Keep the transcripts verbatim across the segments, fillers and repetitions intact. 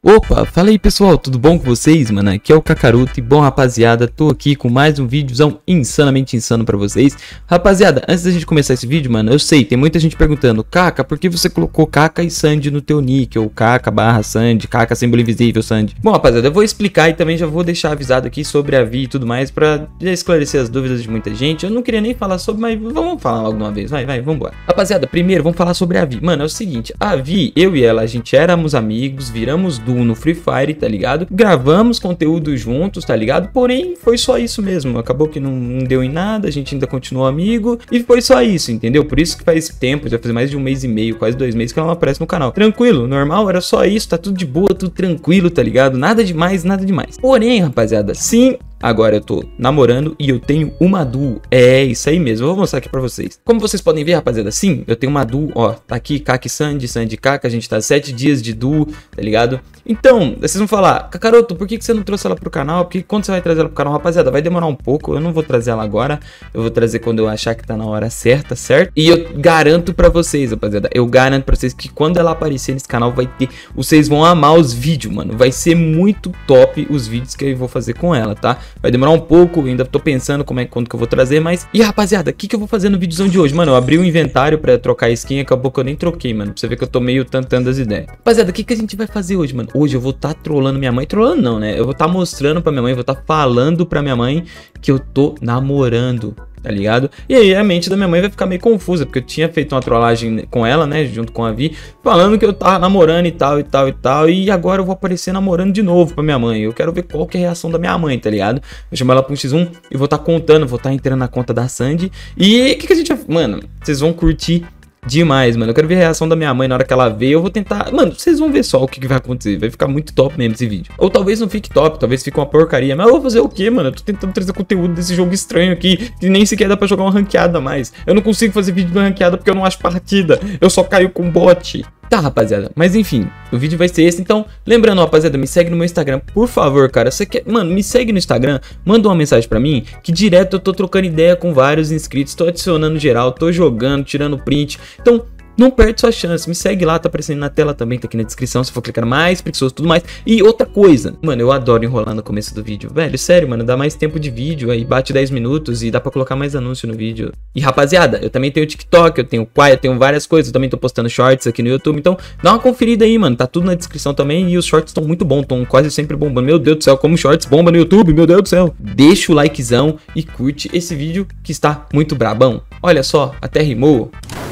Opa, fala aí pessoal, tudo bom com vocês, mano? Aqui é o Kakaroto e bom rapaziada, tô aqui com mais um vídeozão insanamente insano pra vocês. Rapaziada, antes da gente começar esse vídeo, mano, eu sei, tem muita gente perguntando: Kaka, por que você colocou Kaka e Sandy no teu nick? Ou Kaka barra Sandy, Kaka símbolo invisível Sandy. Bom rapaziada, eu vou explicar e também já vou deixar avisado aqui sobre a Vi e tudo mais pra esclarecer as dúvidas de muita gente. Eu não queria nem falar sobre, mas vamos falar logo de uma vez, vai, vai, vambora. Rapaziada, primeiro vamos falar sobre a Vi. Mano, é o seguinte, a Vi, eu e ela, a gente éramos amigos, viramos do no Free Fire, tá ligado? Gravamos conteúdo juntos, tá ligado? Porém, foi só isso mesmo. Acabou que não, não deu em nada, a gente ainda continuou amigo e foi só isso, entendeu? Por isso que faz tempo, já faz mais de um mês e meio, quase dois meses que ela não aparece no canal. Tranquilo, normal, era só isso, tá tudo de boa, tudo tranquilo, tá ligado? Nada demais, nada demais. Porém, rapaziada, sim, agora eu tô namorando e eu tenho uma duo. É isso aí mesmo, eu vou mostrar aqui pra vocês. Como vocês podem ver, rapaziada, sim, eu tenho uma duo, ó. Tá aqui, Kaka e Sandy, Sandy e Kaka. A gente tá sete dias de duo, tá ligado? Então, vocês vão falar: Kakaroto, por que que você não trouxe ela pro canal? Porque quando você vai trazer ela pro canal, rapaziada, vai demorar um pouco. Eu não vou trazer ela agora, eu vou trazer quando eu achar que tá na hora certa, certo? E eu garanto pra vocês, rapaziada, eu garanto pra vocês que quando ela aparecer nesse canal vai ter... Vocês vão amar os vídeos, mano. Vai ser muito top os vídeos que eu vou fazer com ela, tá? Vai demorar um pouco, ainda tô pensando como é quando que eu vou trazer, mas... E rapaziada, o que que eu vou fazer no videozão de hoje? Mano, eu abri o inventário pra trocar skin, acabou que eu nem troquei, mano. Pra você ver que eu tô meio tantando as ideias. Rapaziada, o que que a gente vai fazer hoje, mano? Hoje eu vou tá trolando minha mãe. Trolando não, né? Eu vou tá mostrando pra minha mãe, vou tá falando pra minha mãe que eu tô namorando, tá ligado? E aí a mente da minha mãe vai ficar meio confusa, porque eu tinha feito uma trollagem com ela, né, junto com a Vi, falando que eu tava namorando e tal, e tal, e tal, e agora eu vou aparecer namorando de novo pra minha mãe. Eu quero ver qual que é a reação da minha mãe, tá ligado? Eu chamo ela pra um xis um e vou tá contando, vou tá entrando na conta da Sandy. E o que que a gente vai... Mano, vocês vão curtir demais, mano. Eu quero ver a reação da minha mãe na hora que ela vê. Eu vou tentar... Mano, vocês vão ver só o que, que vai acontecer. Vai ficar muito top mesmo esse vídeo. Ou talvez não fique top, talvez fique uma porcaria. Mas eu vou fazer o quê, mano? Eu tô tentando trazer conteúdo desse jogo estranho aqui, que nem sequer dá pra jogar uma ranqueada mais. Eu não consigo fazer vídeo de uma ranqueada porque eu não acho partida. Eu só caio com bot. Tá, rapaziada, mas enfim, o vídeo vai ser esse. Então, lembrando, rapaziada, me segue no meu Instagram, por favor, cara. Você quer, mano, me segue no Instagram, manda uma mensagem pra mim, que direto eu tô trocando ideia com vários inscritos, tô adicionando geral, tô jogando, tirando print. Então, não perde sua chance, me segue lá, tá aparecendo na tela também, tá aqui na descrição, se for clicar mais, preguiçoso, tudo mais. E outra coisa, mano, eu adoro enrolar no começo do vídeo, velho, sério, mano, dá mais tempo de vídeo, aí bate dez minutos e dá pra colocar mais anúncio no vídeo. E rapaziada, eu também tenho TikTok, eu tenho Quai, eu tenho várias coisas, eu também tô postando shorts aqui no YouTube, então dá uma conferida aí, mano, tá tudo na descrição também. E os shorts estão muito bons, estão quase sempre bombando. Meu Deus do céu, como shorts bomba no YouTube, meu Deus do céu. Deixa o likezão e curte esse vídeo que está muito brabão. Olha só, até rimou.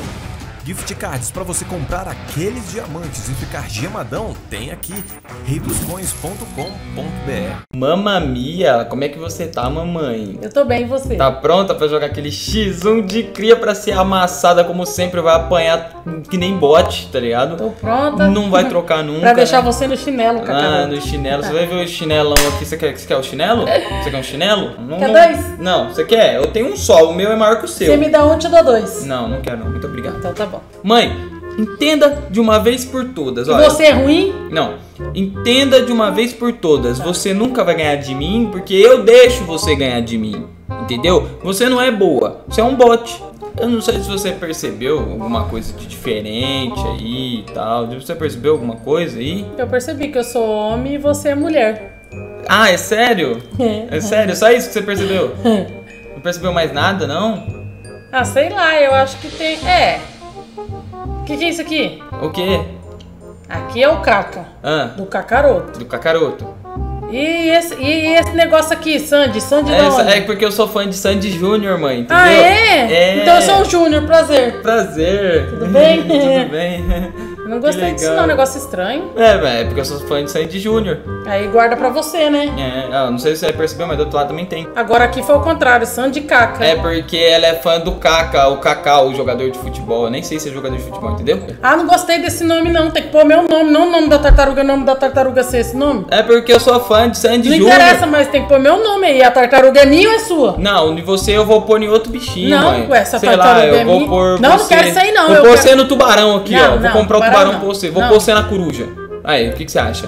Gift cards para você comprar aqueles diamantes e ficar gemadão, tem aqui, rei dos coins ponto com ponto br. Mamma mia, como é que você tá, mamãe? Eu tô bem, e você? Tá pronta pra jogar aquele xis um de cria pra ser amassada como sempre, vai apanhar que nem bot, tá ligado? Tô pronta. Não vai trocar nunca, pra deixar né? Você no chinelo, Kakaroto. Ah, no chinelo, você vai ver o chinelão aqui, você quer, você quer o chinelo? Você quer um chinelo? Não, quer não, dois? Não, você quer? Eu tenho um só, o meu é maior que o seu. Você me dá um, te dou dois. Não, não quero não, muito obrigado. Então tá bom. Mãe, entenda de uma vez por todas, E olha. você é ruim? Não, entenda de uma vez por todas. Você nunca vai ganhar de mim, porque eu deixo você ganhar de mim. Entendeu? Você não é boa, você é um bot. Eu não sei se você percebeu alguma coisa de diferente aí e tal. Você percebeu alguma coisa aí? Eu percebi que eu sou homem e você é mulher. Ah, é sério? É. É sério? Só isso que você percebeu? Não percebeu mais nada, não? Ah, sei lá, eu acho que tem... É. O que que é isso aqui? O quê? Aqui é o Kaka, Ah, do Kakaroto. do Kakaroto. E esse, e esse negócio aqui, Sandy? Sandy É, de onde? é porque eu sou fã de Sandy Júnior, mãe, entendeu? Ah, é? É. Então eu sou o Júnior, prazer. Prazer. Tudo bem? Tudo bem. Eu não gostei disso não, negócio estranho. É, velho, é porque eu sou fã de Sandy Júnior. Aí guarda pra você, né? É, ah, não sei se você percebeu, mas do outro lado também tem. Agora aqui foi o contrário, Sandy Kaka. É porque ela é fã do Kaka, o Kaká, o jogador de futebol. Eu nem sei se é jogador de futebol, entendeu? Ah, não gostei desse nome não, tem que pôr meu nome, não o nome da tartaruga, o nome da tartaruga ser esse nome. É porque eu sou fã de Sandy Não Júnior. interessa, mas tem que pôr meu nome aí, a tartaruga é minha ou é sua? Não, de você eu vou pôr em outro bichinho, Não, mãe. ué, essa sei lá, tartaruga eu é vou minha. pôr Não, não você... quero isso aí não, Vou eu pôr quero- você no tubarão aqui, Não, ó. Vou não, comprar o tubarão tubarão não. pra você. Vou Não. pôr você na coruja. Aí, o que, que você acha?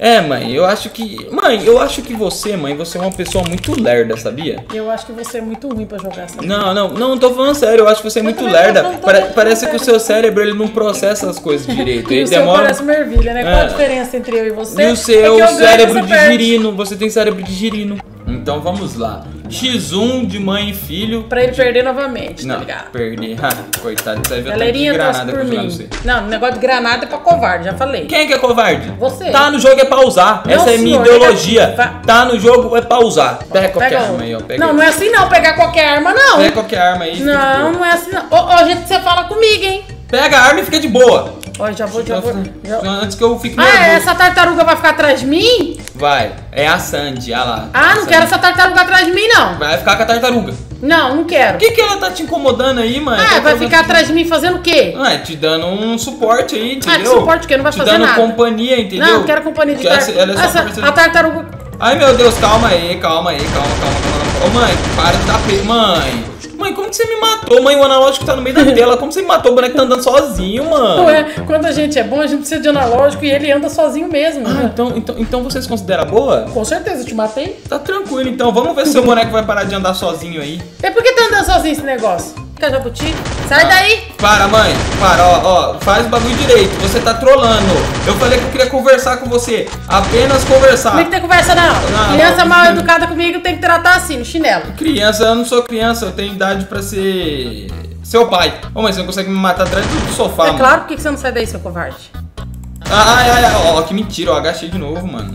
É, mãe, eu acho que... Mãe, eu acho que você, mãe, você é uma pessoa muito lerda, sabia? Eu acho que você é muito ruim pra jogar essa. Não, não, não, não tô falando sério, eu acho que você é muito lerda. Pare- parece que o seu cérebro, ele não processa as coisas direito. E Ele o seu demora... parece uma ervilha, né? Qual É. a diferença entre eu e você? E o seu É que eu ganho, cérebro você de perde. girino, você tem cérebro de girino. Então vamos lá. xis um de mãe e filho. Pra ele perder novamente, tá Não, ligado? perdi. Ah, coitado, você vai ver o tanto de Galerinha, torce granada por que eu jogar mim. no você. Não, o negócio de granada é pra covarde, já falei. Quem é que é covarde? Você. Tá no jogo é pra usar. Não, Essa é minha senhor, ideologia. pega- Tá no jogo é pra usar. Pega qualquer Pega arma um. aí, ó. Pega Não, não é assim não, pegar qualquer arma não. Pega qualquer arma aí. fica de Não, boa. não é assim não. Ô, ô, gente, você fala comigo, hein? Pega a arma e fica de boa. Ó, já vou, já vou. já- Antes que eu fique Ah, nervoso. essa tartaruga vai ficar atrás de mim? Vai. É a Sandy, olha lá. Ah, não A quero Sandy. essa tartaruga atrás de mim, não. Vai ficar com a tartaruga. Não, não quero. Por que, que ela tá te incomodando aí, mãe? Ah, Tá vai fazendo- ficar atrás de mim fazendo o quê? Ah, é, te dando um suporte aí, entendeu? Ah, que suporte o quê? Não vai te fazer dando nada. companhia, entendeu? Não, não quero companhia de Que essa- ela é tartaruga. só Essa, parceira- a tartaruga... Ai, meu Deus, calma aí, calma aí, calma, calma, calma. Ô, mãe, para de dar pe... Mãe, mãe, como que você me matou? Mãe, o analógico tá no meio da tela. Como você me matou? O boneco tá andando sozinho, mano. Ué, quando a gente é bom, a gente precisa de analógico e ele anda sozinho mesmo. Ah, né? então, então, então você se considera boa? Com certeza, eu te matei. Tá tranquilo, então. Vamos ver se seu boneco vai parar de andar sozinho aí. E por que tá andando sozinho esse negócio? Quer jabuti? Sai daí! Para, mãe. Para, ó, ó. Faz o bagulho direito. Você tá trolando. Eu falei que eu queria conversar com você. Apenas conversar. Não tem que ter conversa, não. Não, Criança não. mal educada comigo tem que tratar assim, no chinelo. Criança, eu não sou criança. Eu tenho idade pra ser... seu pai. Ô, mãe, você não consegue me matar atrás do sofá, É mano. claro, por que que você não sai daí, seu covarde? Ai, ai, ai. Ó, que mentira. Eu agachei de novo, mano.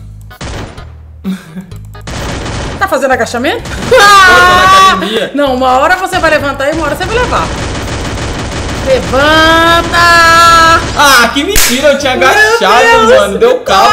Tá fazendo agachamento? na academia. Não, uma hora você vai levantar e uma hora você vai levar. Levanta! Ah, que mentira. Eu tinha Meu agachado, Deus, mano. Deu capa.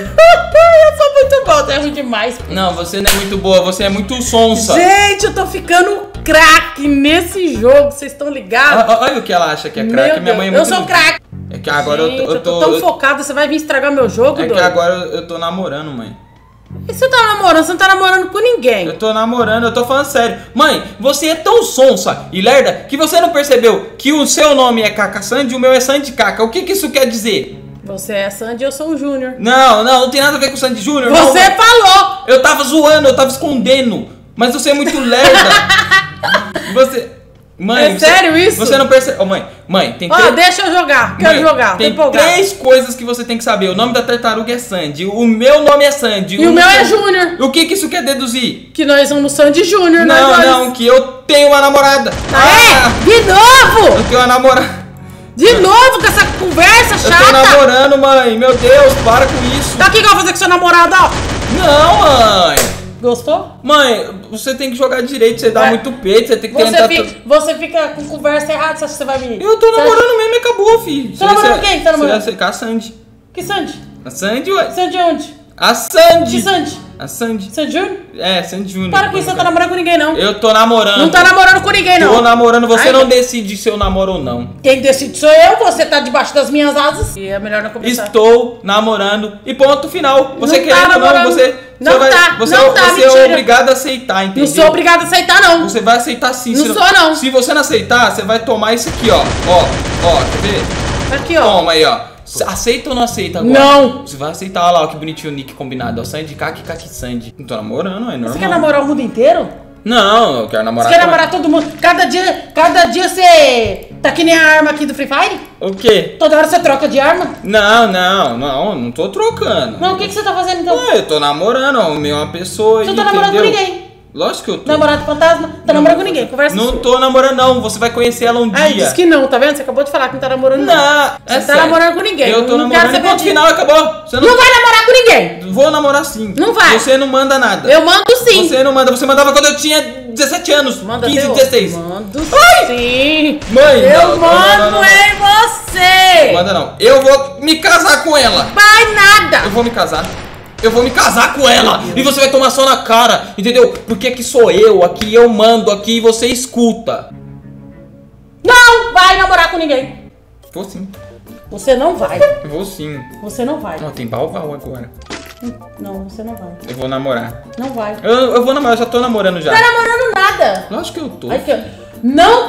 Eu sou muito bom, você é ruim demais. Não, você não é muito boa. Você é muito sonsa. Gente, eu tô ficando craque nesse jogo, vocês estão ligados? Ó, ó, olha o que ela acha que é Meu craque. Minha Deus, mãe é eu muito... sou craque. É que agora Gente, eu, tô, eu eu tô tô... tão focada, você vai vir estragar meu jogo, É que doido? agora eu, eu tô namorando, mãe. E você tá namorando? Você não tá namorando com ninguém. Eu tô namorando, eu tô falando sério. Mãe, você é tão sonsa e lerda que você não percebeu que o seu nome é Caca Sandy e o meu é Sandy Caca. O que que isso quer dizer? Você é Sandy e eu sou o Júnior. Não, não, não tem nada a ver com o Sandy Júnior. não, Você mãe. falou! Eu tava zoando, eu tava escondendo. Mas você é muito lerda. Você... Mãe, É você- sério isso? Você não percebe... Ô, mãe, mãe, tem Ó, três... deixa eu jogar, quero Mãe, jogar, tô tem empolgado. três coisas que você tem que saber. O nome da tartaruga é Sandy, o meu nome é Sandy. E o meu é Júnior. O que que isso quer deduzir? Que nós somos Sandy Júnior, nós Não, dois. não, que eu tenho uma namorada. Ah, é? De novo! Eu tenho uma namorada. De novo com essa conversa Eu tô chata! namorando, mãe. Meu Deus, para com isso. Tá aqui que eu vou fazer com seu namorado, ó. Não, mãe. Gostou? Mãe, você tem que jogar direito, você dá Vai. muito peito, você tem que Você tentar... fica, tu- você fica com conversa errada, você acha que você vai vir? Eu tô Você acha- namorando mesmo e acabou, filho. Tá namorando quem? Tá namorando? Você vai secar a Sandy. Que Sandy? A Sandy, ué. Sandy onde? A Sandy. Que Sandy? A Sandy. Sandy Júnior? É, Sandy Júnior. Para com isso, você não tá namorando com ninguém, não. Eu tô namorando. Não tá namorando com ninguém, Tô não. namorando, você Ai, não não. decide se eu namoro ou não. Quem decide sou eu, você tá debaixo das minhas asas. E é melhor não começar. Estou namorando e ponto final. Você Não querendo tá ou não, namorando. você, Não você vai, tá, você, não tá, você é mentira. obrigado a aceitar, entendeu? Não sou obrigada a aceitar, não. Você vai aceitar sim. Não se sou, não. Se você não aceitar, você vai tomar isso aqui, ó. Ó, ó, quer ver? Aqui, ó. Toma aí, ó. Aceita ou não aceita agora? Não. Você vai aceitar, olha lá, ó, que bonitinho o nick combinado. Ó, Sandy, Kaki, Kaki, Sandy. Não tô namorando, é normal. Você quer namorar o mundo inteiro? Não, eu quero namorar Você quer com- namorar todo mundo? Cada dia, cada dia você tá que nem a arma aqui do Free Fire? O quê? Toda hora você troca de arma? Não, não, não, não tô trocando. Não, o que, que você tá fazendo então? Ah, eu tô namorando, ó, meu, uma pessoa aí, Você não tá namorando com entendeu? ninguém. Lógico que eu tô. Namorado fantasma? Tá namorando com ninguém, conversa Não sua. tô namorando não, você vai conhecer ela um Ai, dia. disse que não, tá vendo? Você acabou de falar que não tá namorando não. Não, Você é tá sério. namorando com ninguém. Eu tô Não quero namorando e saber ponto disso. final, acabou. Você não... Não vai namorar com ninguém. Vou namorar sim. Não vai. Você não manda nada. Eu mando sim. Você não manda, você mandava quando eu tinha dezessete anos, Manda quinze, até hoje. dezesseis. Mando Ai! sim. Mãe, Eu não, não, mando não, não, não. em você. Manda não. Eu vou me casar com ela. Vai nada. Eu vou me casar. Eu vou me casar com ela. E você vai tomar só na cara, entendeu? Porque aqui sou eu, aqui eu mando, aqui você escuta. Não vai namorar com ninguém. Vou sim. Você não vai. Eu vou sim. Você não vai. Ó, tem balval agora. Não, você não vai. Eu vou namorar. Não vai. Eu, eu vou namorar, eu já tô namorando já. Não tá namorando nada. Lógico que eu tô. Aqui, ó. Não tá namorando.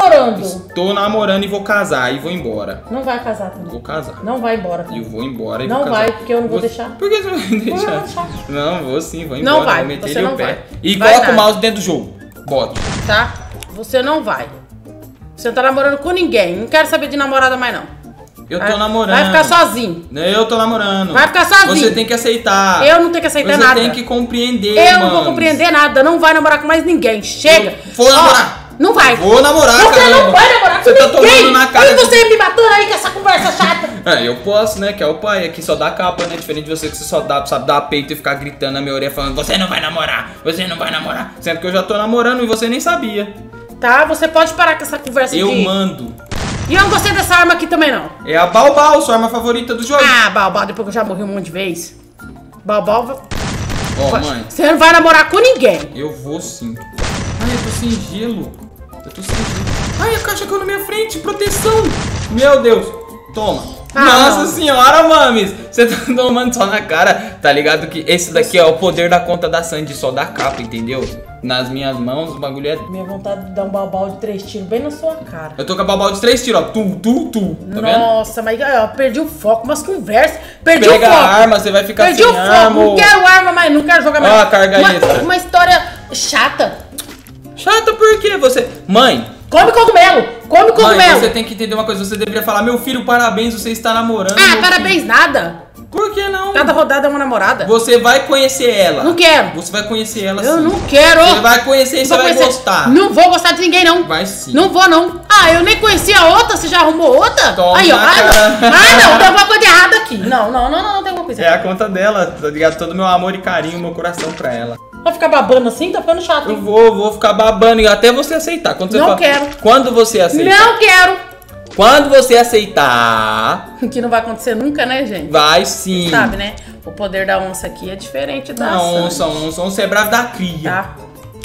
namorando. Estou namorando e vou casar e vou embora. Não vai casar também. Vou casar. Não vai embora. E eu vou embora e Não vou casar. vai, porque eu não vou Você- deixar. Por que você não vai deixar? vou deixar. Não, vou sim, vou embora. Não vai, vou meter você ele não o pé. vai. E Vai coloca o nada. mouse dentro do jogo. Bota. Tá? Você não vai. Você não tá namorando com ninguém. Não quero saber de namorada mais, não. Eu tô Vai- namorando. Vai ficar sozinho. Eu tô namorando. Vai ficar sozinho. Você tem que aceitar. Eu não tenho que aceitar Você nada. tem que compreender, Eu não mano. vou compreender nada. Não vai namorar com mais ninguém. Chega. Vou Ó, namorar. Não vai. Vou namorar, Você caramba. não vai namorar com Você tá ninguém. tomando na cara E de- você me matando aí com essa conversa chata. É, eu posso, né? Que é o pai. Aqui só dá capa, né? Diferente de você que você só dá, sabe, dar peito e ficar gritando na minha orelha falando: você não vai namorar, você não vai namorar. Sendo que eu já tô namorando e você nem sabia. Tá? Você pode parar com essa conversa Eu de... mando. E eu não gostei dessa arma aqui também, não. É a Balbal, sua arma favorita do jogo. Ah, Balbal, depois que eu já morri um monte de vez. Balbal... vai- Ó, mãe, Você não vai namorar com ninguém. eu vou sim. Ai, eu tô sem gelo. Eu tô sem gelo. Ai, a caixa caiu na minha frente. Proteção. Meu Deus. Toma. Ah, Nossa não. senhora, mames. Você tá tomando só na cara. Tá ligado que esse daqui é o poder da conta da Sandy. Só da capa, entendeu? Nas minhas mãos, o bagulho é... Minha vontade de dar um Balbal de três tiros bem na sua cara. Eu tô com a Balbal de três tiros, ó. Tu, tu, tu. Tá vendo? Nossa, mas ó, perdi o foco, umas conversas. Perdi Pega o foco. a arma, você vai ficar Perdi sem o foco, arma. não quero arma mais, não quero jogar mais. Ó, a carga uma, extra. uma história chata. Chata por quê? Você... Mãe, Come cogumelo, come mãe, cogumelo. você tem que entender uma coisa. Você deveria falar: meu filho, parabéns, você está namorando. Ah, meu parabéns, filho. nada. Por que não? Cada rodada é uma namorada. Você vai conhecer ela. Não quero. Você vai conhecer ela Eu sim. não quero. Você vai conhecer e você Vou vai conhecer. gostar. Não vou gostar de ninguém, não. Vai sim. Não vou, não. Ah, eu nem conhecia a outra, você já arrumou outra? Toma Aí, ó. na Ah, cara. não. Ah, não, tem alguma coisa de errada aqui. Não, não, não, não, não tem alguma coisa É a errada. conta dela, tá ligado? Todo meu amor e carinho, meu coração pra ela. Vai ficar babando assim? Tá ficando chato, Eu hein? vou, vou ficar babando e até você aceitar. Quando você Não fala- quero. Quando você aceitar. Não quero. Quando você aceitar, Que não vai acontecer nunca, né, gente? vai sim. Sabe, né? O poder da onça aqui é diferente da Não, onça. onça, onça, onça é bravo da cria. Tá?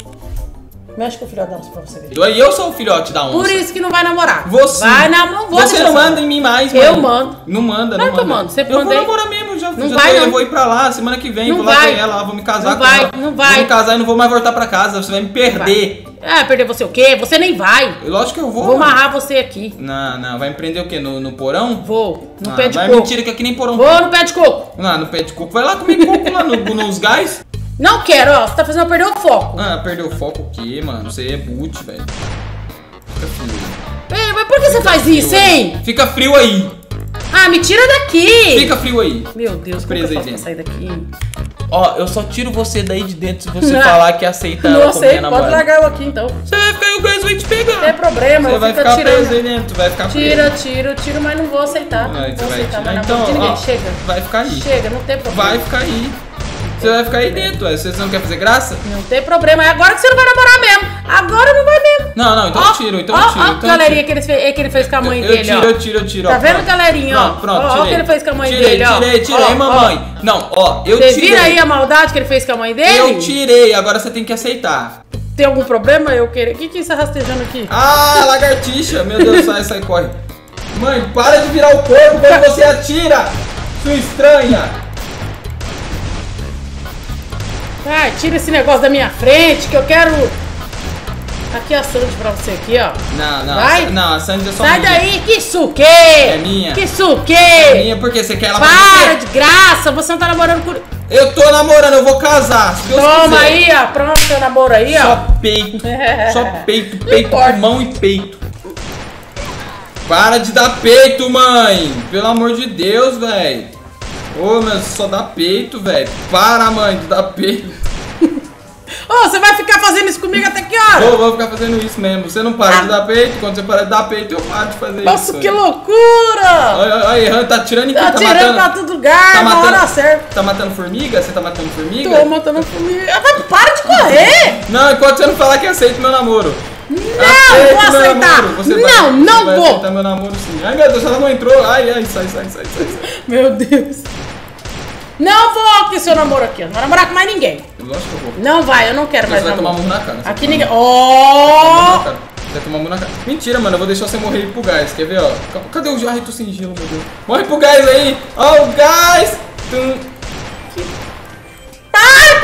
Mexe com o filho da onça pra você ver. Então aí eu sou o filhote da onça. Por isso que não vai namorar. Você. Vai namorar. Vou Você deixar não só. manda em mim mais, Eu mano. mando. Não manda, Não não é que eu manda. mando, você eu vou mandei. namorar mesmo, já, Não já vai, tô, não. eu vou ir pra lá, semana que vem, Não vou lá vai. ver ela, vou me casar Não com vai, ela. não vai. Vou me casar e não vou mais voltar pra casa, você vai me perder. Ah, perder você o quê? Você nem vai. Lógico que eu vou. Vou mano. amarrar você aqui. Não, não, vai me prender o quê? No, no porão? Vou. No Ah, pé de vai coco. mentira que aqui nem porão. Vou no pé de coco. Não, no pé de coco. Vai lá comer coco lá no, nos gás. Não quero, ó. Você tá fazendo eu perder o foco. Ah, perdeu o foco o quê, mano? Você é boot, velho. Fica frio. Ei, mas por que você faz isso, hein? Fica frio aí. Ah, me tira daqui. Fica frio aí. Meu Deus, como que Presa eu aí faço pra dentro. sair daqui? Ó, eu só tiro você daí de dentro se você Não. falar que aceita Não ela como sei, minha pode namorada. largar eu aqui então. Você vai ficar e o gás vai te pegar. Não tem problema, Você eu vai fico ficar preso aí tirando. dentro, vai ficar Tira, preso. tiro, tiro, mas não vou aceitar. Não, Não aí você vou vai aceitar tirar. mais Então, namoro de ninguém. ó, Chega. vai ficar aí. Chega, não tem problema. Vai ficar aí. Você vai ficar aí dentro, ué. Você não quer fazer graça? Não tem problema. É agora que você não vai namorar mesmo. Agora não vai mesmo. Não, não, então Ó, eu tiro, então ó, eu tiro. Ó, então eu galerinha tiro. que ele, fez, que ele fez com a mãe Eu dele, tiro, ó. eu tiro, eu tiro. Tá ó, vendo, pronto. galerinha, ó? Não, pronto, Ó, ó tirei. o que ele fez com a mãe tirei, dele, ó. Tirei, tirei, Ó, ó. mamãe. Não, ó, eu Você tirei. vira aí a maldade que ele fez com a mãe dele? Eu tirei, agora você tem que aceitar. Tem algum problema eu querer? O que que é isso rastejando aqui? Ah, lagartixa. Meu Deus, sai, sai, corre. Mãe, para de virar o corpo quando você atira. Sua estranha. Ai, tira esse negócio da minha frente que eu quero... Aqui a Sandy pra você aqui, ó. Não, não. Vai. a- Não, a Sandy é só Sai minha. daí, que suque! É minha. Que suque! É minha, por quê? Você quer ela pra Para você? de graça, você não tá namorando com... Eu tô namorando, eu vou casar. Se Deus Toma quiser. aí, ó, pronto, seu namoro aí, ó. Só peito. Só peito, Não peito, importa. pulmão e peito. Para de dar peito, mãe. Pelo amor de Deus, velho. Ô, meu, só dá peito, velho. Para, mãe, de dar peito. Ô, você vai ficar fazendo isso comigo até que hora? Vou, vou ficar fazendo isso mesmo. Você não para de dar peito. Quando você para de dar peito, eu paro de fazer Nossa, isso. que velho. loucura! Olha, olha, errando, tá tirando em quem? Tá Tá tirando matando. pra todo lugar, Tá na matando, hora certa. tá matando formiga? Você tá matando formiga? Tô matando comigo. Ah, mas para de correr! Não, enquanto você não falar que aceita meu namoro. Não, Aceite vou meu aceitar. namoro. Você vai- Não, você não vai vou. aceitar meu namoro sim. Ai, meu Deus, ela não entrou. Ai, ai, sai, sai, sai, sai. sai. Meu Deus. Não vou ter seu namoro aqui. Eu não vou namorar com mais ninguém. Lógico que eu vou. Não vai, eu não quero Você mais vai tomar namoro. murro na cara. você Aqui vai ninguém... tomar murro Ó! na cara. Você vai tomar murro na cara. Mentira, mano, eu vou deixar você morrer pro gás. Quer ver, ó? Cadê o Ai, tô sem gelo, meu Deus. Morre pro gás aí. Ó, o gás. Tum. Para com isso!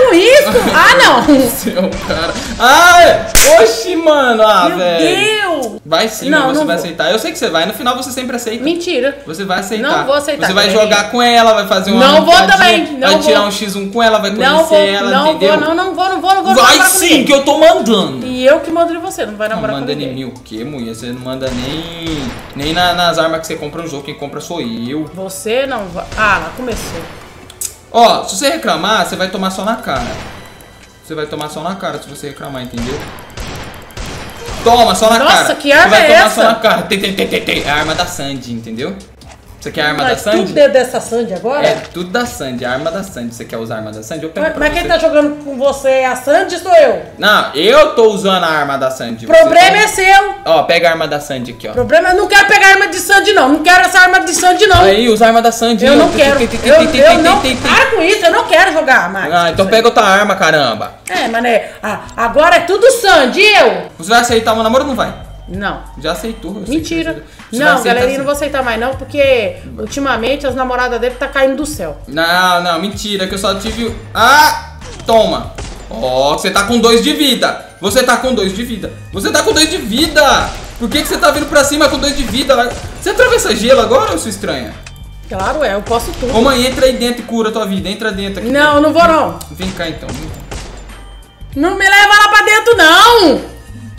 Ah, não! Seu cara. Ai! Oxi, mano! Ah, Meu velho. Deus! Vai sim, Não, mas você não vai vou. aceitar. Eu sei que você vai. No final você sempre aceita. Mentira. Você vai aceitar. Não vou aceitar, Você vai galerinha. jogar com ela, vai fazer uma Não vou amicadinha, também, não vai tirar vou. um xis um com ela, vai conhecer Não vou, ela, não entendeu? vou, não, não vou, não vou, não vou. não Vai namorar com sim, ninguém. que eu tô mandando. E eu que mando em você, não vai Não namorar manda com em ninguém. mim o quê, mulher? Você não manda nem, nem na- nas armas que você compra no jogo. Quem compra sou eu. Você não vai... Ah, lá começou. Ó, se você reclamar, você vai tomar só na cara. Você vai tomar só na cara se você reclamar, entendeu? Toma, só na Nossa, cara. que arma Você vai é tomar essa? só na cara. Tem, tem, tem, tem, tem. É a arma da Sandy, entendeu? Você quer a arma Mas da Sandy? tudo é dessa Sandy agora? É tudo da Sandy, a arma da Sandy. Você quer usar a arma da Sandy? Eu pego Mas, pra mas você. quem tá jogando com você é a Sandy, sou eu. Não, eu tô usando a arma da Sandy. O problema você é seu. tá... Ó, pega a arma da Sandy aqui, ó. O problema é eu não quero pegar arma de Sandy, não. Não quero essa arma de Sandy, não. Aí, usa a arma da Sandy. Eu ó. não quero. Tem, tem, tem, Eu, tem, tem, eu tem, não... tem, tem. Para com isso, eu não quero jogar mais. Ah, então pega outra arma, caramba. É, mané. Ah, agora é tudo Sandy, eu? Você vai aceitar o meu namoro ou não vai? Não. Já aceitou. eu sei Mentira. que você- você vai Não, aceitar galerinha, sim. não vou aceitar mais não, porque ultimamente as namoradas dele tá caindo do céu. Não, não, mentira, que eu só tive... Ah, toma. Ó, você tá com dois de vida. Você tá com dois de vida. Você tá com dois de vida. Por que, que você tá vindo pra cima com dois de vida? Você atravessa gelo agora, ou sua estranha? Claro, é, eu posso tudo. Ô mãe, entra aí dentro e cura a tua vida. Entra dentro aqui. Não, não vou não. Vem cá então. Vem cá. Não me leva lá pra dentro, não!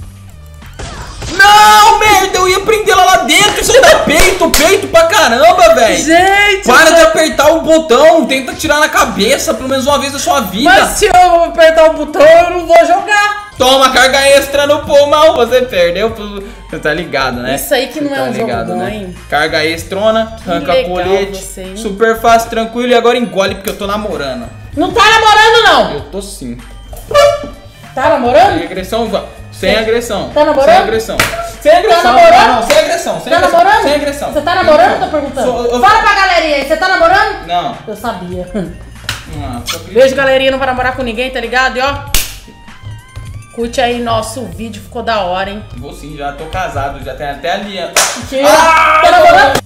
Não, merda, eu ia prender ela lá dentro. Isso dá peito, peito pra caramba, velho. Gente! Para de apertar o botão. Tenta tirar na cabeça pelo menos uma vez da sua vida. Mas se eu apertar o botão, eu não vou jogar. Toma carga extra no pulmão. Você perdeu. pro- Você tá ligado, né? Isso aí que não Você é tá um jogo ligado, bom, né? hein? Carga extrona, arranca legal colete. você, hein? Super fácil, tranquilo. E agora engole porque eu tô namorando. Não tá namorando, não! Eu tô sim. Tá Sem namorando? agressão, va- sem agressão. Tá namorando? Sem agressão. Sem agressão. namorando? Não, não, sem agressão. Sem Tá agressão. namorando? Sem agressão. Você tá namorando? Eu tô perguntando. Sou- eu- Fala pra galerinha aí, você tá namorando? Não. Eu sabia. Não, só acredito. Beijo, galerinha, não vai namorar com ninguém, tá ligado? E ó, curte aí nosso vídeo, ficou da hora, hein? Vou sim, já tô casado, já tem até ali. ó. Tá namorando?